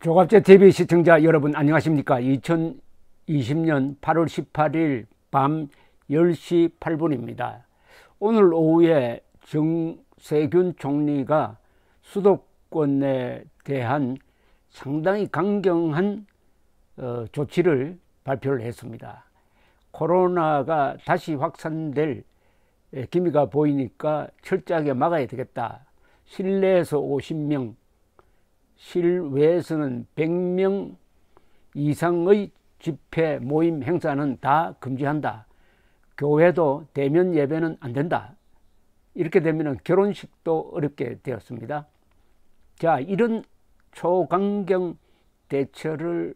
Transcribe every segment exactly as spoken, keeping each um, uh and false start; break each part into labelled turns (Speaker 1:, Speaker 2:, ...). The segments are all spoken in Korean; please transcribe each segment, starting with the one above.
Speaker 1: 조갑제 티비 시청자 여러분 안녕하십니까. 이천이십 년 팔월 십팔일 밤 열 시 팔 분입니다. 오늘 오후에 정세균 총리가 수도권에 대한 상당히 강경한 어, 조치를 발표를 했습니다. 코로나가 다시 확산될 기미가 보이니까 철저하게 막아야 되겠다. 실내에서 오십 명, 실외에서는 백 명 이상의 집회, 모임, 행사는 다 금지한다. 교회도 대면 예배는 안 된다. 이렇게 되면 결혼식도 어렵게 되었습니다. 자, 이런 초강경 대처를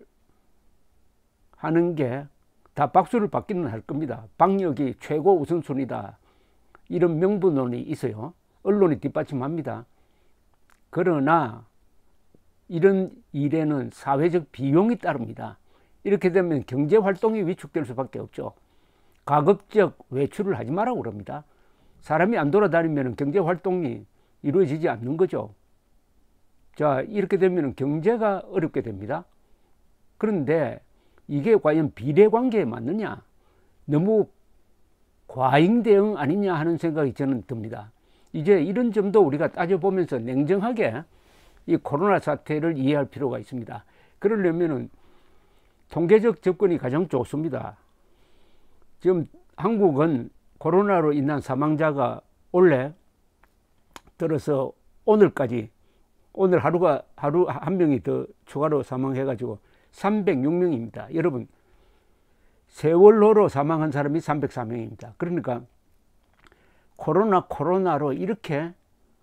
Speaker 1: 하는 게 다 박수를 받기는 할 겁니다. 방역이 최고 우선순위다. 이런 명분론이 있어요. 언론이 뒷받침합니다. 그러나 이런 일에는 사회적 비용이 따릅니다. 이렇게 되면 경제활동이 위축될 수밖에 없죠. 가급적 외출을 하지 말라고 그럽니다. 사람이 안 돌아다니면 경제활동이 이루어지지 않는 거죠. 자, 이렇게 되면 경제가 어렵게 됩니다. 그런데 이게 과연 비례관계에 맞느냐, 너무 과잉 대응 아니냐 하는 생각이 저는 듭니다. 이제 이런 점도 우리가 따져보면서 냉정하게 이 코로나 사태를 이해할 필요가 있습니다. 그러려면은 통계적 접근이 가장 좋습니다. 지금 한국은 코로나로 인한 사망자가 올해 들어서 오늘까지, 오늘 하루가, 하루 한 명이 더 추가로 사망해가지고 삼백육 명입니다. 여러분, 세월호로 사망한 사람이 삼백사 명입니다. 그러니까 코로나, 코로나로 이렇게,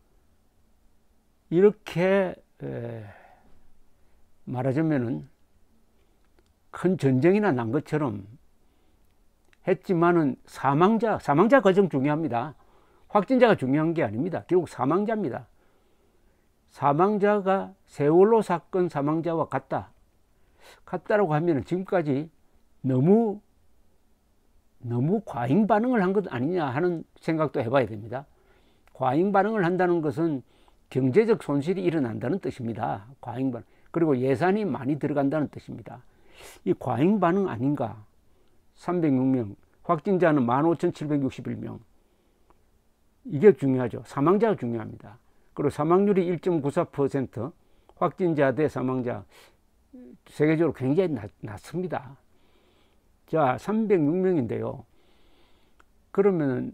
Speaker 1: 이렇게, 에, 말하자면은 큰 전쟁이나 난 것처럼 했지만은 사망자, 사망자 과정 중요합니다. 확진자가 중요한 게 아닙니다. 결국 사망자입니다. 사망자가 세월호 사건 사망자와 같다. 같다라고 하면 지금까지 너무, 너무 과잉 반응을 한 것 아니냐 하는 생각도 해봐야 됩니다. 과잉 반응을 한다는 것은 경제적 손실이 일어난다는 뜻입니다. 과잉 반응. 그리고 예산이 많이 들어간다는 뜻입니다. 이 과잉 반응 아닌가? 삼백육 명, 확진자는 만 오천칠백육십일 명. 이게 중요하죠. 사망자가 중요합니다. 그리고 사망률이 일 점 구사 퍼센트, 확진자 대 사망자, 세계적으로 굉장히 낮, 낮습니다. 자, 삼백육 명인데요. 그러면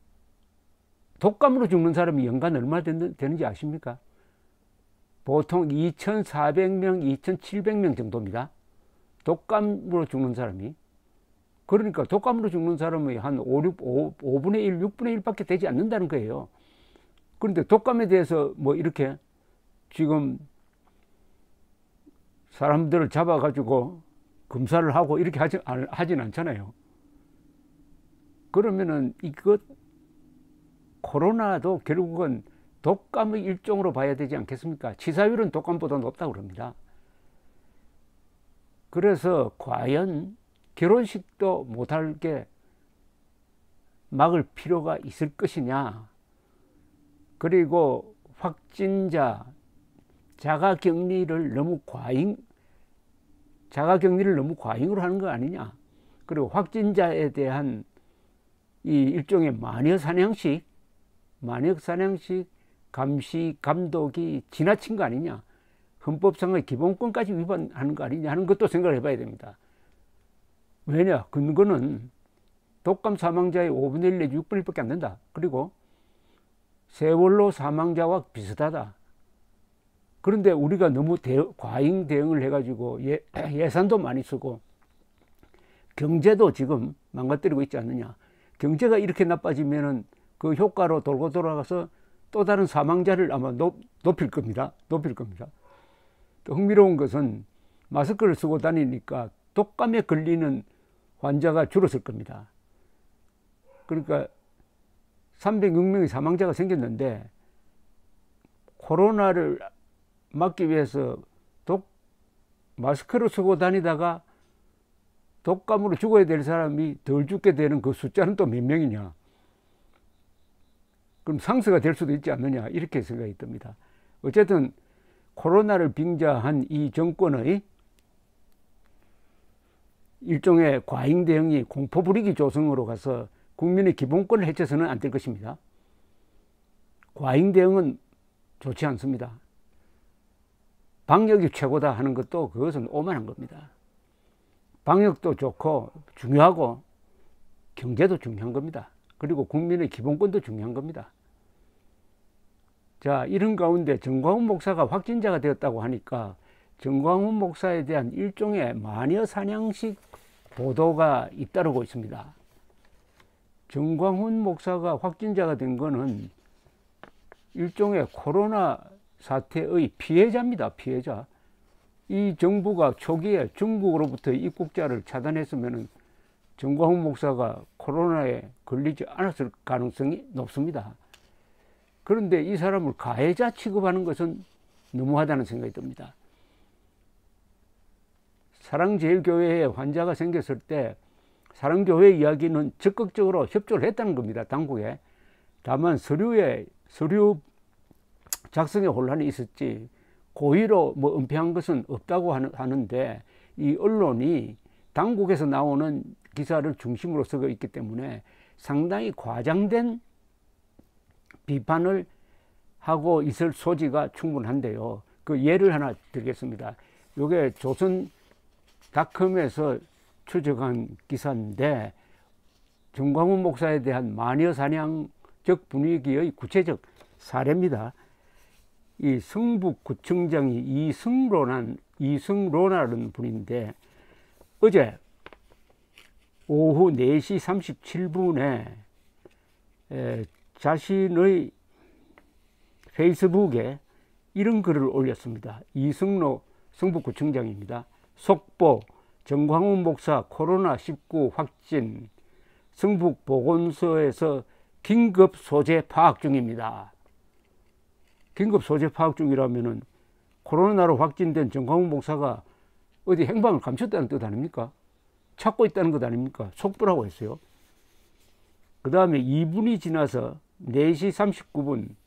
Speaker 1: 독감으로 죽는 사람이 연간 얼마 되는지 아십니까? 보통 이천사백 명, 이천칠백 명 정도입니다. 독감으로 죽는 사람이. 그러니까 독감으로 죽는 사람이 한 오, 육, 오 분의 일, 육 분의 일밖에 되지 않는다는 거예요. 그런데 독감에 대해서 뭐 이렇게 지금 사람들을 잡아가지고 검사를 하고 이렇게 하지, 하진 않잖아요. 그러면은 이것, 코로나도 결국은 독감의 일종으로 봐야 되지 않겠습니까? 치사율은 독감보다 높다고 그럽니다. 그래서 과연 결혼식도 못하게 막을 필요가 있을 것이냐. 그리고 확진자, 자가격리를 너무 과잉, 자가격리를 너무 과잉으로 하는 거 아니냐. 그리고 확진자에 대한 이 일종의 마녀사냥식, 마녀사냥식 감시, 감독이 지나친 거 아니냐. 헌법상의 기본권까지 위반하는 거 아니냐 하는 것도 생각을 해봐야 됩니다. 왜냐? 근거는 독감 사망자의 오 분의 일 내지 육 분의 일밖에 안 된다. 그리고 세월호 사망자와 비슷하다. 그런데 우리가 너무 대, 과잉 대응을 해가지고 예, 예산도 많이 쓰고 경제도 지금 망가뜨리고 있지 않느냐. 경제가 이렇게 나빠지면은 그 효과로 돌고 돌아가서 또 다른 사망자를 아마 높, 높일 겁니다. 높일 겁니다. 또 흥미로운 것은 마스크를 쓰고 다니니까 독감에 걸리는 환자가 줄었을 겁니다. 그러니까 삼백육 명의 사망자가 생겼는데 코로나를 막기 위해서 독, 마스크를 쓰고 다니다가 독감으로 죽어야 될 사람이 덜 죽게 되는 그 숫자는 또 몇 명이냐. 그럼 상쇄가 될 수도 있지 않느냐 이렇게 생각이 듭니다. 어쨌든 코로나를 빙자한 이 정권의 일종의 과잉 대응이 공포 분위기 조성으로 가서 국민의 기본권을 해쳐서는 안 될 것입니다. 과잉 대응은 좋지 않습니다. 방역이 최고다 하는 것도 그것은 오만한 겁니다. 방역도 좋고 중요하고 경제도 중요한 겁니다. 그리고 국민의 기본권도 중요한 겁니다. 자, 이런 가운데 정광훈 목사가 확진자가 되었다고 하니까 정광훈 목사에 대한 일종의 마녀 사냥식 보도가 잇따르고 있습니다. 정광훈 목사가 확진자가 된 거는 일종의 코로나 사태의 피해자입니다. 피해자. 이 정부가 초기에 중국으로부터 입국자를 차단했으면 정광훈 목사가 코로나에 걸리지 않았을 가능성이 높습니다. 그런데 이 사람을 가해자 취급하는 것은 너무하다는 생각이 듭니다. 사랑제일교회에 환자가 생겼을 때 사랑교회 이야기는 적극적으로 협조를 했다는 겁니다. 당국에. 다만 서류에 서류 작성에 혼란이 있었지 고의로 뭐 은폐한 것은 없다고 하는데 이 언론이 당국에서 나오는 기사를 중심으로 쓰고 있기 때문에 상당히 과장된 비판을 하고 있을 소지가 충분한데요. 그 예를 하나 드리겠습니다. 이게 조선닷컴에서 추적한 기사인데 정광훈 목사에 대한 마녀 사냥적 분위기의 구체적 사례입니다. 이 성북구청장이 이승로란, 이승로라는 분인데 어제 오후 네 시 삼십칠 분에 에, 자신의 페이스북에 이런 글을 올렸습니다. 이승로 성북구청장입니다. 속보 정광훈 목사 코로나 십구 확진 성북보건소에서 긴급 소재 파악 중입니다. 긴급 소재 파악 중이라면은 코로나로 확진된 정광훈 목사가 어디 행방을 감췄다는 뜻 아닙니까? 찾고 있다는 것 아닙니까? 속보라고 했어요. 그 다음에 이 분이 지나서 네 시 삼십구 분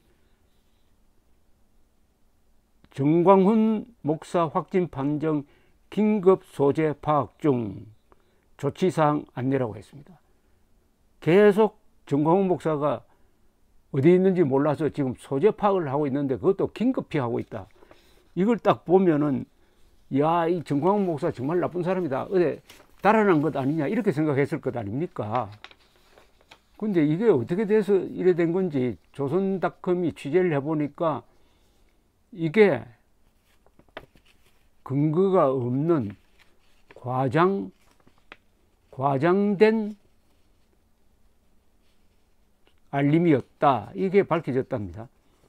Speaker 1: 정광훈 목사 확진 판정 긴급 소재 파악 중 조치사항 안내라고 했습니다. 계속 정광훈 목사가 어디 있는지 몰라서 지금 소재 파악을 하고 있는데 그것도 긴급히 하고 있다. 이걸 딱 보면은 야, 이 정광훈 목사 정말 나쁜 사람이다. 어디 달아난 것 아니냐 이렇게 생각했을 것 아닙니까? 근데 이게 어떻게 돼서 이래 된 건지 조선닷컴이 취재를 해보니까 이게 근거가 없는 과장, 과장된 알림이었다. 이게 밝혀졌답니다.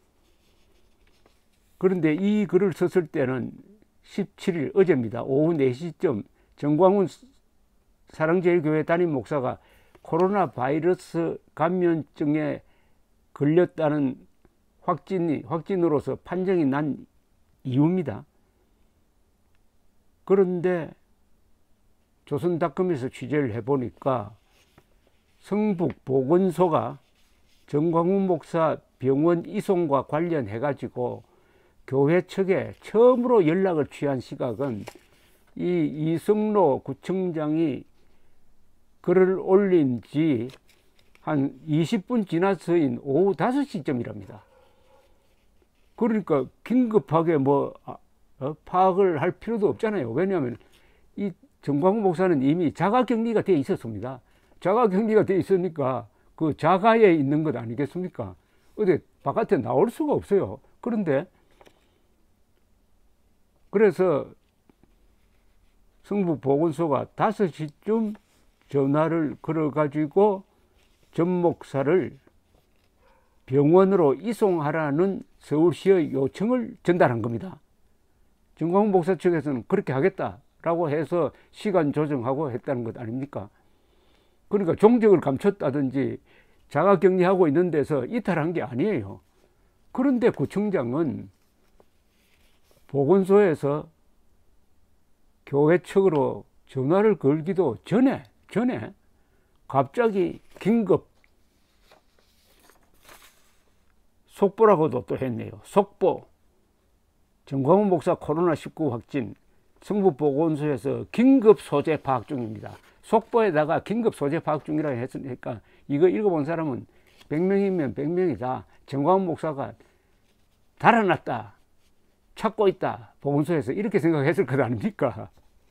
Speaker 1: 그런데 이 글을 썼을 때는 십칠 일 어제입니다. 오후 네 시쯤 정광훈 사랑제일교회 담임 목사가 코로나 바이러스 감염증에 걸렸다는 확진이, 확진으로서 판정이 난 이후입니다. 그런데 조선닷컴에서 취재를 해보니까 성북보건소가 정광훈 목사 병원 이송과 관련해가지고 교회 측에 처음으로 연락을 취한 시각은 이 이승로 구청장이 글을 올린 지 한 이십 분 지나서인 오후 다섯 시쯤이랍니다. 그러니까 긴급하게 뭐 어, 파악을 할 필요도 없잖아요. 왜냐하면 이 정광훈 목사는 이미 자가격리가 되어 있었습니다. 자가격리가 되어 있으니까 그 자가에 있는 것 아니겠습니까? 어디 바깥에 나올 수가 없어요. 그런데 그래서 성북보건소가 다섯 시쯤 전화를 걸어가지고 전 목사를 병원으로 이송하라는 서울시의 요청을 전달한 겁니다. 정광훈 목사 측에서는 그렇게 하겠다라고 해서 시간 조정하고 했다는 것 아닙니까? 그러니까 종적을 감췄다든지 자가격리하고 있는 데서 이탈한 게 아니에요. 그런데 구청장은 보건소에서 교회 측으로 전화를 걸기도 전에 전에 갑자기 긴급 속보라고도 또 했네요. 속보 정광훈 목사 코로나 십구 확진 성북보건소에서 긴급 소재 파악 중입니다. 속보에다가 긴급 소재 파악 중이라고 했으니까 이거 읽어본 사람은 백 명이면 백 명이다. 정광훈 목사가 달아났다, 찾고 있다, 보건소에서 이렇게 생각했을 것 아닙니까?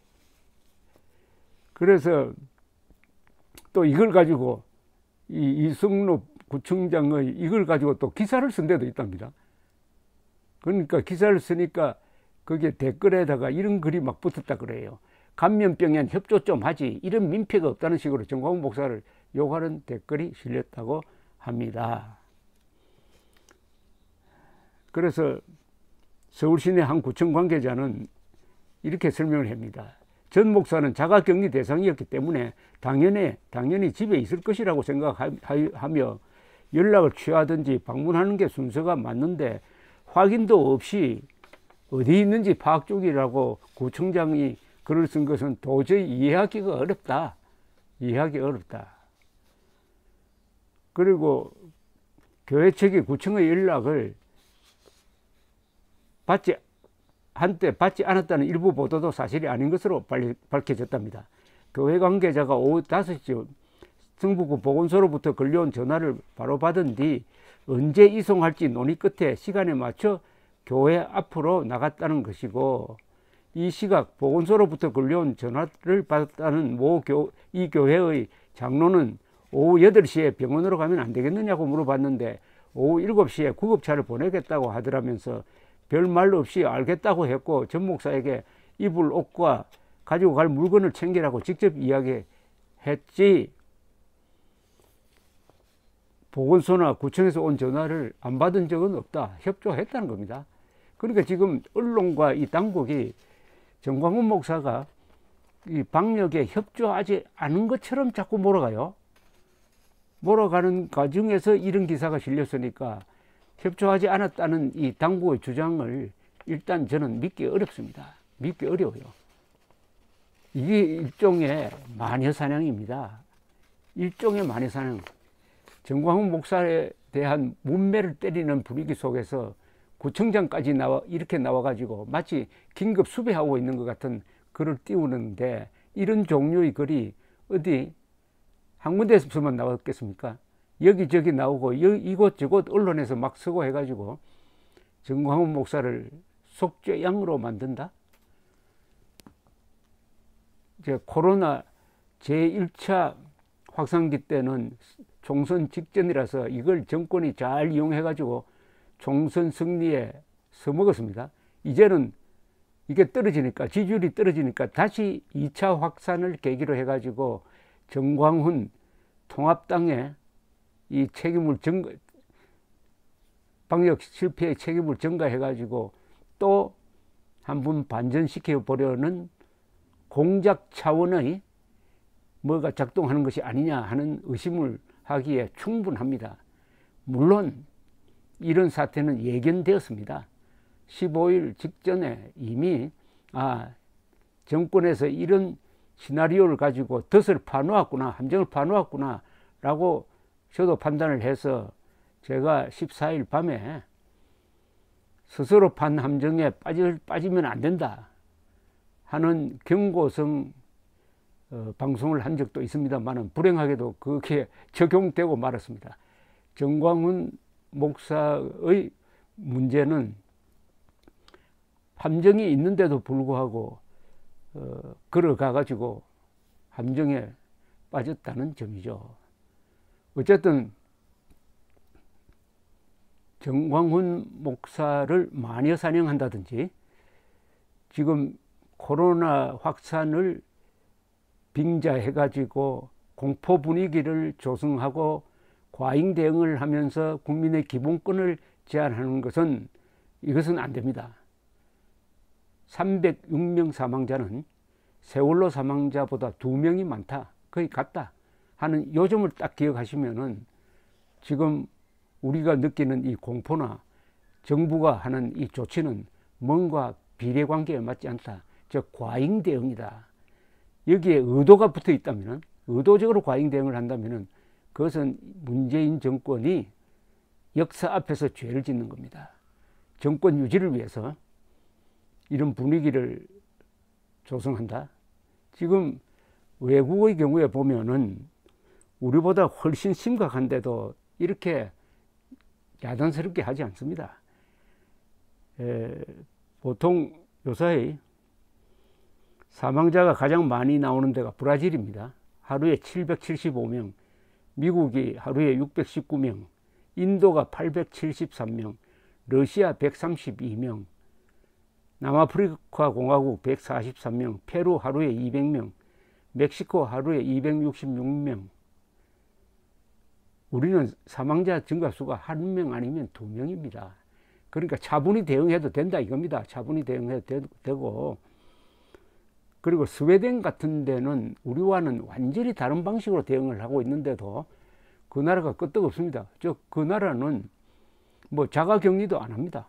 Speaker 1: 그래서 또 이걸 가지고 이 이승로 구청장의 이걸 가지고 또 기사를 쓴 데도 있답니다. 그러니까 기사를 쓰니까 거기에 댓글에다가 이런 글이 막 붙었다 그래요. 감염병엔 협조 좀 하지, 이런 민폐가 없다는 식으로 정광훈 목사를 욕하는 댓글이 실렸다고 합니다. 그래서 서울시내 한 구청 관계자는 이렇게 설명을 합니다. 전 목사는 자가격리 대상이었기 때문에 당연히, 당연히 집에 있을 것이라고 생각하며 연락을 취하든지 방문하는 게 순서가 맞는데 확인도 없이 어디 있는지 파악 중이라고 구청장이 글을 쓴 것은 도저히 이해하기가 어렵다. 이해하기 어렵다. 그리고 교회 측이 구청의 연락을 받지 한때 받지 않았다는 일부 보도도 사실이 아닌 것으로 밝혀졌답니다. 교회 관계자가 오후 다섯 시 성북구 보건소로부터 걸려온 전화를 바로 받은 뒤 언제 이송할지 논의 끝에 시간에 맞춰 교회 앞으로 나갔다는 것이고, 이 시각 보건소로부터 걸려온 전화를 받았다는 모 교, 이 교회의 장로는 오후 여덟 시에 병원으로 가면 안 되겠느냐고 물어봤는데 오후 일곱 시에 구급차를 보내겠다고 하더라면서 별말 없이 알겠다고 했고, 전 목사에게 입을 옷과 가지고 갈 물건을 챙기라고 직접 이야기했지 보건소나 구청에서 온 전화를 안 받은 적은 없다. 협조했다는 겁니다. 그러니까 지금 언론과 이 당국이 정광훈 목사가 이 방역에 협조하지 않은 것처럼 자꾸 몰아가요. 몰아가는 과정에서 이런 기사가 실렸으니까 협조하지 않았다는 이 당국의 주장을 일단 저는 믿기 어렵습니다. 믿기 어려워요. 이게 일종의 마녀사냥입니다. 일종의 마녀사냥. 정광훈 목사에 대한 문매를 때리는 분위기 속에서 구청장까지 나와 이렇게 나와가지고 마치 긴급 수배하고 있는 것 같은 글을 띄우는데, 이런 종류의 글이 어디 한 군데에서만 나왔겠습니까? 여기저기 나오고 이곳저곳 언론에서 막 쓰고 해가지고 정광훈 목사를 속죄양으로 만든다? 이제 코로나 제일 차 확산기 때는 총선 직전이라서 이걸 정권이 잘 이용해가지고 총선 승리에 써먹었습니다. 이제는 이게 떨어지니까, 지지율이 떨어지니까 다시 이 차 확산을 계기로 해가지고 정광훈 통합당에 이 책임을 전가, 방역 실패의 책임을 전가해가지고 또 한 번 반전시켜 보려는 공작 차원의 뭐가 작동하는 것이 아니냐 하는 의심을 하기에 충분합니다. 물론 이런 사태는 예견되었습니다. 십오 일 직전에 이미 아 정권에서 이런 시나리오를 가지고 덫을 파놓았구나, 함정을 파놓았구나 라고 저도 판단을 해서 제가 십사 일 밤에 스스로 판 함정에 빠질, 빠지면 안 된다 하는 경고성 어, 방송을 한 적도 있습니다만 불행하게도 그게 적용되고 말았습니다. 정광훈 목사의 문제는 함정이 있는데도 불구하고 어, 걸어가가지고 함정에 빠졌다는 점이죠. 어쨌든 정광훈 목사를 마녀 사냥한다든지 지금 코로나 확산을 빙자해가지고 공포 분위기를 조성하고 과잉 대응을 하면서 국민의 기본권을 제한하는 것은 이것은 안 됩니다. 삼백육 명 사망자는 세월호 사망자보다 두 명이 많다, 거의 같다 하는 요점을 딱 기억하시면은 지금 우리가 느끼는 이 공포나 정부가 하는 이 조치는 뭔가 비례관계에 맞지 않다, 즉 과잉 대응이다. 여기에 의도가 붙어 있다면, 의도적으로 과잉 대응을 한다면 그것은 문재인 정권이 역사 앞에서 죄를 짓는 겁니다. 정권 유지를 위해서 이런 분위기를 조성한다. 지금 외국의 경우에 보면은 우리보다 훨씬 심각한데도 이렇게 야단스럽게 하지 않습니다. 에, 보통 요사이 사망자가 가장 많이 나오는 데가 브라질입니다. 하루에 칠백칠십오 명, 미국이 하루에 육백십구 명, 인도가 팔백칠십삼 명, 러시아 백삼십이 명, 남아프리카 공화국 백사십삼 명, 페루 하루에 이백 명, 멕시코 하루에 이백육십육 명. 우리는 사망자 증가수가 한 명 아니면 두 명입니다. 그러니까 차분히 대응해도 된다 이겁니다. 차분히 대응해도 되고, 그리고 스웨덴 같은 데는 우리와는 완전히 다른 방식으로 대응을 하고 있는데도 그 나라가 끄떡없습니다. 즉 그 나라는 뭐 자가격리도 안 합니다.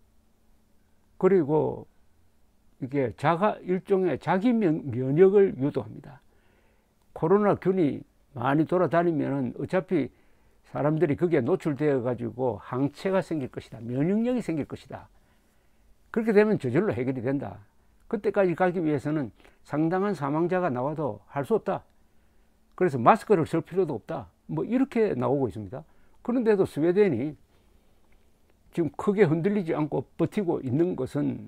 Speaker 1: 그리고 이게 자가 일종의 자기 면역을 유도합니다. 코로나균이 많이 돌아다니면은 어차피 사람들이 거기에 노출되어 가지고 항체가 생길 것이다. 면역력이 생길 것이다. 그렇게 되면 저절로 해결이 된다. 그때까지 가기 위해서는 상당한 사망자가 나와도 할 수 없다. 그래서 마스크를 쓸 필요도 없다. 뭐 이렇게 나오고 있습니다. 그런데도 스웨덴이 지금 크게 흔들리지 않고 버티고 있는 것은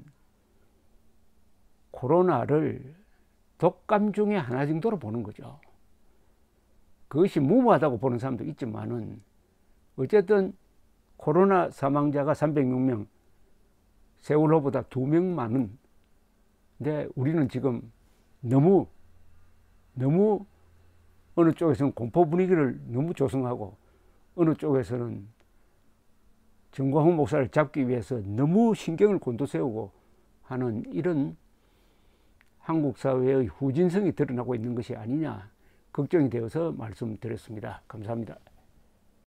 Speaker 1: 코로나를 독감 중에 하나 정도로 보는 거죠. 그것이 무모하다고 보는 사람도 있지만은 어쨌든 코로나 사망자가 삼백육 명, 세월호보다 두 명 많은. 근데 우리는 지금 너무 너무 어느 쪽에서는 공포 분위기를 너무 조성하고 어느 쪽에서는 정광훈 목사를 잡기 위해서 너무 신경을 곤두세우고 하는 이런 한국 사회의 후진성이 드러나고 있는 것이 아니냐 걱정이 되어서 말씀드렸습니다. 감사합니다.